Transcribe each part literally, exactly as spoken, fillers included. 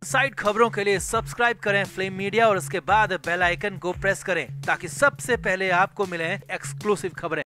Side खबरों के लिए सब्सक्राइब करें फ्लेम मीडिया और उसके बाद बेल आइकन को प्रेस करें ताकि सबसे पहले आपको मिले एक्सक्लूसिव खबरें।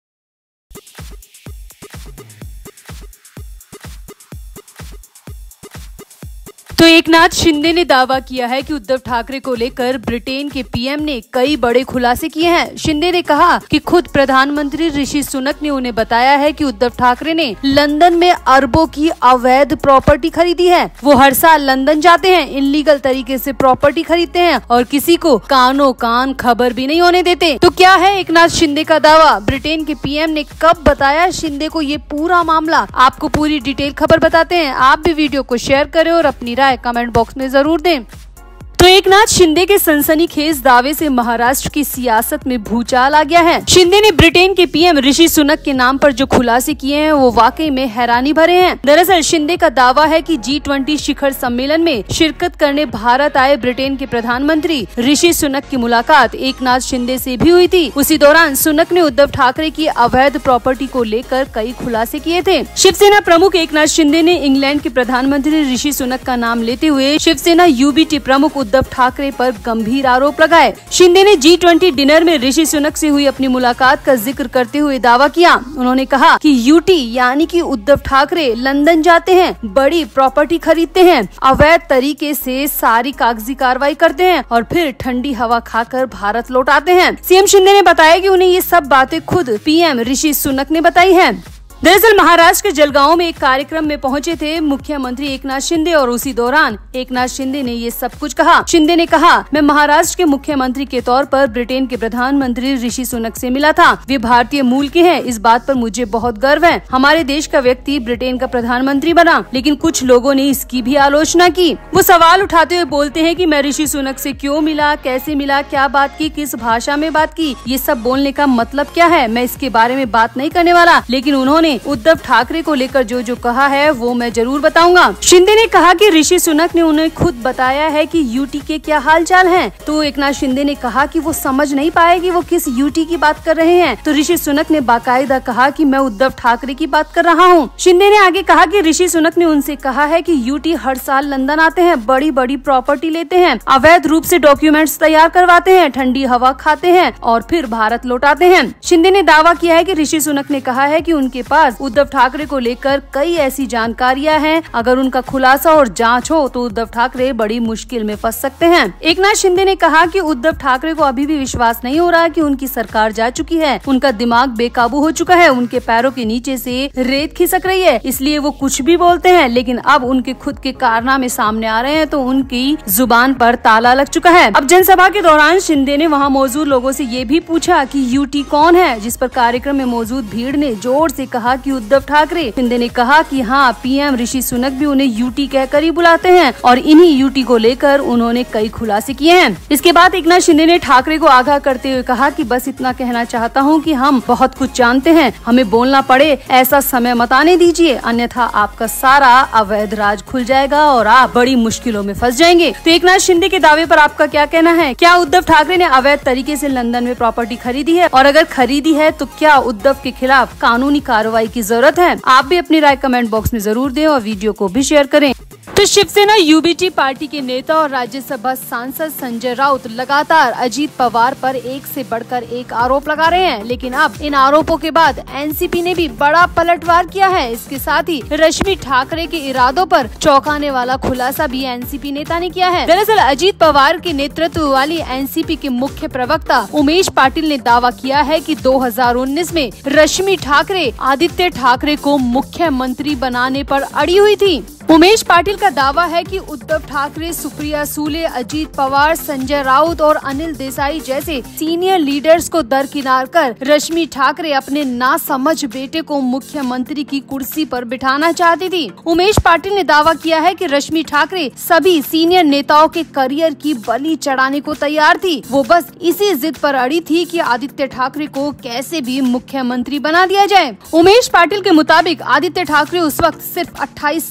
तो एकनाथ शिंदे ने दावा किया है कि उद्धव ठाकरे को लेकर ब्रिटेन के पीएम ने कई बड़े खुलासे किए हैं। शिंदे ने कहा कि खुद प्रधानमंत्री ऋषि सुनक ने उन्हें बताया है कि उद्धव ठाकरे ने लंदन में अरबों की अवैध प्रॉपर्टी खरीदी है। वो हर साल लंदन जाते हैं, इनलीगल तरीके से प्रॉपर्टी खरीदते हैं और किसी को कानो कान खबर भी नहीं होने देते। तो क्या है एकनाथ शिंदे का दावा? ब्रिटेन के पीएम ने कब बताया शिंदे को ये पूरा मामला? आपको पूरी डिटेल खबर बताते हैं। आप भी वीडियो को शेयर करें और अपनी राय कमेंट बॉक्स में जरूर दें। तो एकनाथ शिंदे के सनसनीखेज दावे से महाराष्ट्र की सियासत में भूचाल आ गया है। शिंदे ने ब्रिटेन के पीएम ऋषि सुनक के नाम पर जो खुलासे किए हैं वो वाकई में हैरानी भरे हैं। दरअसल शिंदे का दावा है कि जी ट्वेंटी शिखर सम्मेलन में शिरकत करने भारत आए ब्रिटेन के प्रधानमंत्री ऋषि सुनक की मुलाकात एकनाथ शिंदे से भी हुई थी। उसी दौरान सुनक ने उद्धव ठाकरे की अवैध प्रॉपर्टी को लेकर कई खुलासे किए थे। शिवसेना प्रमुख एकनाथ शिंदे ने इंग्लैंड के प्रधानमंत्री ऋषि सुनक का नाम लेते हुए शिवसेना यूबीटी प्रमुख उद्धव ठाकरे पर गंभीर आरोप लगाए। शिंदे ने जी ट्वेंटी डिनर में ऋषि सुनक से हुई अपनी मुलाकात का जिक्र करते हुए दावा किया। उन्होंने कहा कि यूटी यानी कि उद्धव ठाकरे लंदन जाते हैं, बड़ी प्रॉपर्टी खरीदते हैं, अवैध तरीके से सारी कागजी कार्रवाई करते हैं और फिर ठंडी हवा खाकर भारत लौट आते हैं। सीएम शिंदे ने बताया कि उन्हें ये सब बातें खुद पीएम ऋषि सुनक ने बताई है। दरअसल महाराष्ट्र के जलगांव में एक कार्यक्रम में पहुंचे थे मुख्यमंत्री एकनाथ शिंदे और उसी दौरान एकनाथ शिंदे ने ये सब कुछ कहा। शिंदे ने कहा, मैं महाराष्ट्र के मुख्यमंत्री के तौर पर ब्रिटेन के प्रधानमंत्री ऋषि सुनक से मिला था। वे भारतीय मूल के हैं, इस बात पर मुझे बहुत गर्व है। हमारे देश का व्यक्ति ब्रिटेन का प्रधानमंत्री बना, लेकिन कुछ लोगों ने इसकी भी आलोचना की। वो सवाल उठाते हुए बोलते हैं कि मैं ऋषि सुनक से क्यों मिला, कैसे मिला, क्या बात की, किस भाषा में बात की, ये सब बोलने का मतलब क्या है? मैं इसके बारे में बात नहीं करने वाला, लेकिन उन्होंने उद्धव ठाकरे को लेकर जो जो कहा है वो मैं जरूर बताऊंगा। शिंदे ने कहा कि ऋषि सुनक ने उन्हें खुद बताया है कि यूटी के क्या हालचाल हैं। तो एकनाथ शिंदे ने कहा कि वो समझ नहीं पाए कि वो किस यूटी की बात कर रहे हैं। तो ऋषि सुनक ने बाकायदा कहा कि मैं उद्धव ठाकरे की बात कर रहा हूँ। शिंदे ने आगे कहा कि ऋषि सुनक ने उनसे कहा है कि यूटी हर साल लंदन आते हैं, बड़ी बड़ी प्रॉपर्टी लेते हैं, अवैध रूप से डॉक्यूमेंट्स तैयार करवाते हैं, ठंडी हवा खाते हैं और फिर भारत लौट आते हैं। शिंदे ने दावा किया है कि ऋषि उनक ने कहा है कि उनके पास उद्धव ठाकरे को लेकर कई ऐसी जानकारियां हैं, अगर उनका खुलासा और जांच हो तो उद्धव ठाकरे बड़ी मुश्किल में फंस सकते हैं। एकनाथ शिंदे ने कहा कि उद्धव ठाकरे को अभी भी विश्वास नहीं हो रहा कि उनकी सरकार जा चुकी है, उनका दिमाग बेकाबू हो चुका है, उनके पैरों के नीचे से रेत खिसक रही है, इसलिए वो कुछ भी बोलते हैं। लेकिन अब उनके खुद के कारनामे सामने आ रहे हैं तो उनकी जुबान पर ताला लग चुका है। अब जनसभा के दौरान शिंदे ने वहाँ मौजूद लोगों से ये भी पूछा कि यूटी कौन है, जिस पर कार्यक्रम में मौजूद भीड़ ने जोर से कहा कि उद्धव ठाकरे। शिंदे ने कहा कि हाँ, पीएम ऋषि सुनक भी उन्हें यूटी कहकर ही बुलाते हैं और इन्हीं यूटी को लेकर उन्होंने कई खुलासे किए हैं। इसके बाद एकनाथ शिंदे ने ठाकरे को आगाह करते हुए कहा कि बस इतना कहना चाहता हूँ कि हम बहुत कुछ जानते हैं, हमें बोलना पड़े ऐसा समय मत आने दीजिए, अन्यथा आपका सारा अवैध राज खुल जाएगा और आप बड़ी मुश्किलों में फंस जाएंगे। तो एकनाथ शिंदे के दावे पर आपका क्या कहना है? क्या उद्धव ठाकरे ने अवैध तरीके से लंदन में प्रॉपर्टी खरीदी है, और अगर खरीदी है तो क्या उद्धव के खिलाफ कानूनी कार्रवाई की जरूरत है? आप भी अपनी राय कमेंट बॉक्स में जरूर दें और वीडियो को भी शेयर करें। तो शिवसेना यूबीटी पार्टी के नेता और राज्यसभा सांसद संजय राउत लगातार अजीत पवार पर एक से बढ़कर एक आरोप लगा रहे हैं, लेकिन अब इन आरोपों के बाद एनसीपी ने भी बड़ा पलटवार किया है। इसके साथ ही रश्मि ठाकरे के इरादों पर चौंकाने वाला खुलासा भी एनसीपी नेता ने किया है। दरअसल अजीत पवार के नेतृत्व वाली एनसीपी के मुख्य प्रवक्ता उमेश पाटिल ने दावा किया है कि दो हजार उन्नीस में रश्मि ठाकरे आदित्य ठाकरे को मुख्यमंत्री बनाने पर अड़ी हुई थी। उमेश पाटिल का दावा है कि उद्धव ठाकरे, सुप्रिया सूले, अजीत पवार, संजय राउत और अनिल देसाई जैसे सीनियर लीडर्स को दरकिनार कर रश्मि ठाकरे अपने नासमझ बेटे को मुख्यमंत्री की कुर्सी पर बिठाना चाहती थी। उमेश पाटिल ने दावा किया है कि रश्मि ठाकरे सभी सीनियर नेताओं के करियर की बलि चढ़ाने को तैयार थी। वो बस इसी जिद पर अड़ी थी कि आदित्य ठाकरे को कैसे भी मुख्यमंत्री बना दिया जाए। उमेश पाटिल के मुताबिक आदित्य ठाकरे उस वक्त सिर्फ अट्ठाईस साल के थे।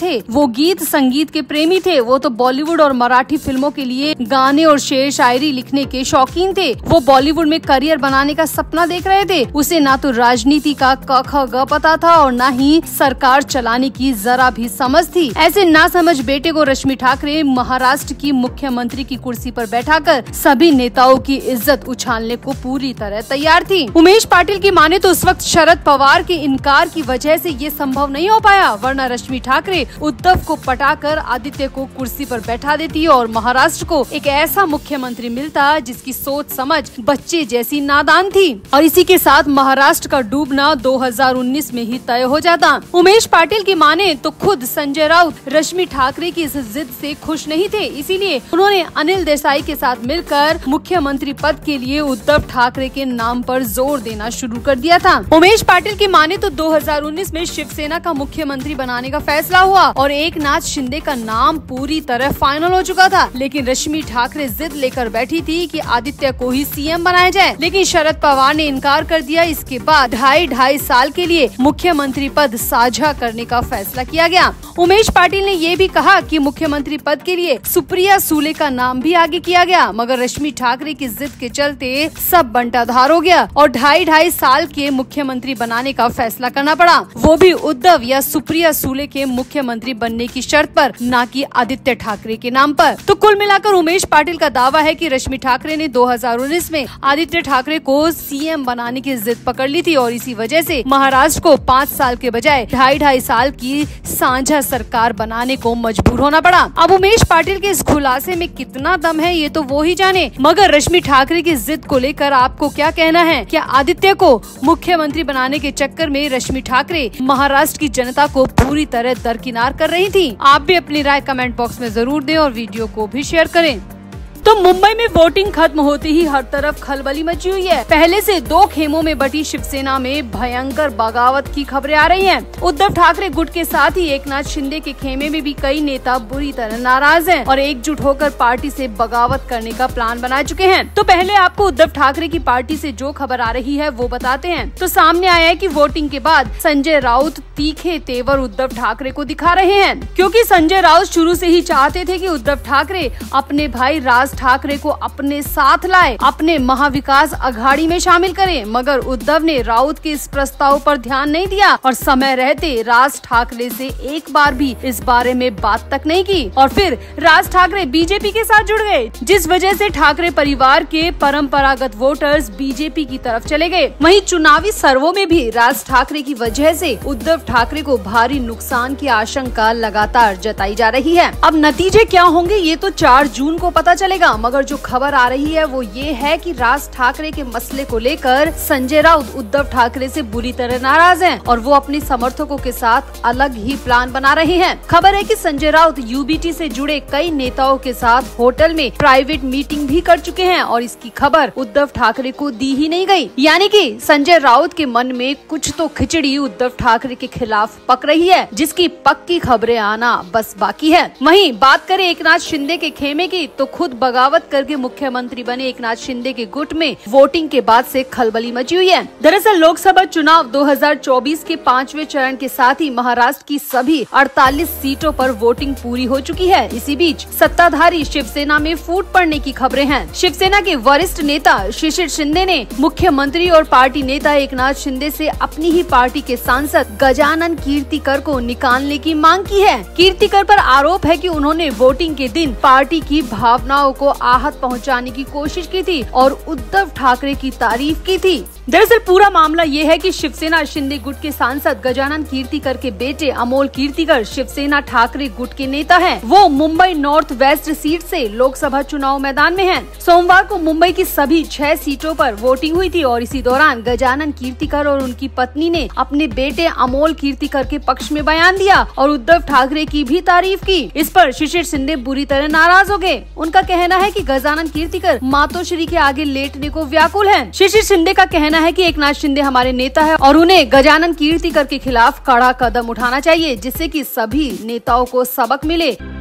थे वो गीत संगीत के प्रेमी थे। वो तो बॉलीवुड और मराठी फिल्मों के लिए गाने और शेर शायरी लिखने के शौकीन थे। वो बॉलीवुड में करियर बनाने का सपना देख रहे थे। उसे ना तो राजनीति का क ख ग पता था और ना ही सरकार चलाने की जरा भी समझ थी। ऐसे ना समझ बेटे को रश्मि ठाकरे महाराष्ट्र की मुख्यमंत्री की कुर्सी पर बैठाकर सभी नेताओं की इज्जत उछालने को पूरी तरह तैयार थी। उमेश पाटिल की माने तो उस वक्त शरद पवार के इनकार की वजह से ये संभव नहीं हो पाया, वरना रश्मि ठाकरे उद्धव को पटाकर आदित्य को कुर्सी पर बैठा देती और महाराष्ट्र को एक ऐसा मुख्यमंत्री मिलता जिसकी सोच समझ बच्चे जैसी नादान थी। और इसी के साथ महाराष्ट्र का डूबना दो हज़ार उन्नीस में ही तय हो जाता। उमेश पाटिल की माने तो खुद संजय राउत रश्मि ठाकरे की इस जिद से खुश नहीं थे, इसीलिए उन्होंने अनिल देसाई के साथ मिलकर मुख्यमंत्री पद के लिए उद्धव ठाकरे के नाम पर जोर देना शुरू कर दिया था। उमेश पाटिल की माने तो दो हज़ार उन्नीस में शिवसेना का मुख्यमंत्री बनाने का फैसला हुआ और एकनाथ शिंदे का नाम पूरी तरह फाइनल हो चुका था। लेकिन रश्मि ठाकरे जिद लेकर बैठी थी कि आदित्य को ही सीएम बनाया जाए, लेकिन शरद पवार ने इनकार कर दिया। इसके बाद ढाई ढाई साल के लिए मुख्यमंत्री पद साझा करने का फैसला किया गया। उमेश पाटिल ने ये भी कहा कि मुख्यमंत्री पद के लिए सुप्रिया सूले का नाम भी आगे किया गया, मगर रश्मि ठाकरे की जिद के चलते सब बंटाधार हो गया और ढाई ढाई साल के मुख्यमंत्री बनाने का फैसला करना पड़ा, वो भी उद्धव या सुप्रिया सूले के मुख्यमंत्री बनने की शर्त पर, ना कि आदित्य ठाकरे के नाम पर। तो कुल मिलाकर उमेश पाटिल का दावा है कि रश्मि ठाकरे ने दो हज़ार उन्नीस में आदित्य ठाकरे को सीएम बनाने की जिद पकड़ ली थी और इसी वजह से महाराष्ट्र को पाँच साल के बजाय ढाई ढाई साल की साझा सरकार बनाने को मजबूर होना पड़ा। अब उमेश पाटिल के इस खुलासे में कितना दम है ये तो वो ही जाने, मगर रश्मि ठाकरे की जिद को लेकर आपको क्या कहना है? क्या आदित्य को मुख्यमंत्री बनाने के चक्कर में रश्मि ठाकरे महाराष्ट्र की जनता को पूरी तरह दरकिनार कर रही थी? आप भी अपनी राय कमेंट बॉक्स में जरूर दें और वीडियो को भी शेयर करें। तो मुंबई में वोटिंग खत्म होते ही हर तरफ खलबली मची हुई है। पहले से दो खेमों में बटी शिवसेना में भयंकर बगावत की खबरें आ रही हैं। उद्धव ठाकरे गुट के साथ ही एकनाथ शिंदे के खेमे में भी कई नेता बुरी तरह नाराज हैं और एकजुट होकर पार्टी से बगावत करने का प्लान बना चुके हैं। तो पहले आपको उद्धव ठाकरे की पार्टी से जो खबर आ रही है वो बताते हैं। तो सामने आया है कि वोटिंग के बाद संजय राउत तीखे तेवर उद्धव ठाकरे को दिखा रहे हैं, क्योंकि संजय राउत शुरू से ही चाहते थे कि उद्धव ठाकरे अपने भाई राज ठाकरे को अपने साथ लाए, अपने महाविकास अघाड़ी में शामिल करें, मगर उद्धव ने राउत के इस प्रस्ताव पर ध्यान नहीं दिया और समय रहते राज ठाकरे से एक बार भी इस बारे में बात तक नहीं की और फिर राज ठाकरे बीजेपी के साथ जुड़ गए, जिस वजह से ठाकरे परिवार के परंपरागत वोटर्स बीजेपी की तरफ चले गए। वहीं चुनावी सर्वों में भी राज ठाकरे की वजह से उद्धव ठाकरे को भारी नुकसान की आशंका लगातार जताई जा रही है। अब नतीजे क्या होंगे ये तो चार जून को पता चलेगा, मगर जो खबर आ रही है वो ये है कि राज ठाकरे के मसले को लेकर संजय राउत उद्धव ठाकरे से बुरी तरह नाराज हैं और वो अपने समर्थकों के साथ अलग ही प्लान बना रहे हैं। खबर है कि संजय राउत यूबीटी से जुड़े कई नेताओं के साथ होटल में प्राइवेट मीटिंग भी कर चुके हैं और इसकी खबर उद्धव ठाकरे को दी ही नहीं गई। यानी कि संजय राउत के मन में कुछ तो खिचड़ी उद्धव ठाकरे के खिलाफ पक रही है, जिसकी पक्की खबरें आना बस बाकी है। वहीं बात करें एकनाथ शिंदे के खेमे की, तो खुद बगावत करके मुख्यमंत्री बने एकनाथ शिंदे के गुट में वोटिंग के बाद से खलबली मची हुई है। दरअसल लोकसभा चुनाव दो हज़ार चौबीस के पांचवें चरण के साथ ही महाराष्ट्र की सभी अड़तालीस सीटों पर वोटिंग पूरी हो चुकी है। इसी बीच सत्ताधारी शिवसेना में फूट पड़ने की खबरें हैं। शिवसेना के वरिष्ठ नेता शिशिर शिंदे ने मुख्यमंत्री और पार्टी नेता एकनाथ शिंदे से अपनी ही पार्टी के सांसद गजानन कीर्तिकर को निकालने की मांग की है। कीर्तिकर पर आरोप है कि उन्होंने वोटिंग के दिन पार्टी की भावनाओं को आहत पहुंचाने की कोशिश की थी और उद्धव ठाकरे की तारीफ की थी। दरअसल पूरा मामला ये है कि शिवसेना शिंदे गुट के सांसद गजानन कीर्तिकर के बेटे अमोल कीर्तिकर शिवसेना ठाकरे गुट के नेता हैं। वो मुंबई नॉर्थ वेस्ट सीट से लोकसभा चुनाव मैदान में हैं। सोमवार को मुंबई की सभी छह सीटों पर वोटिंग हुई थी और इसी दौरान गजानन कीर्तिकर और उनकी पत्नी ने अपने बेटे अमोल कीर्तिकर के पक्ष में बयान दिया और उद्धव ठाकरे की भी तारीफ की। इस पर शिशिर शिंदे बुरी तरह नाराज हो गए। उनका कहना है कि गजानन कीर्तिकर मातोश्री के आगे लेटने को व्याकुल हैं। शिशिर शिंदे का कहना है कि एकनाथ शिंदे हमारे नेता है और उन्हें गजानन कीर्तिकर के खिलाफ कड़ा कदम उठाना चाहिए, जिससे कि सभी नेताओं को सबक मिले।